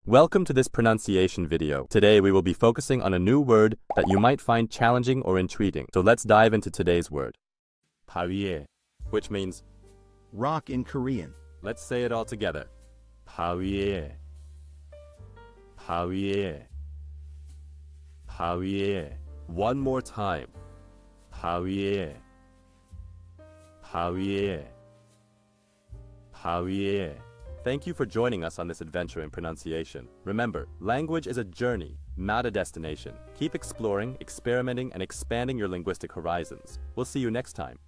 Welcome to this pronunciation video. Today we will be focusing on a new word that you might find challenging or intriguing. So let's dive into today's word. bawie, which means rock in Korean. let's say it all together. bawie. bawie. bawie. One more time. bawie. bawie. bawie. Thank you for joining us on this adventure in pronunciation. Remember, language is a journey, not a destination. Keep exploring, experimenting, and expanding your linguistic horizons. We'll see you next time.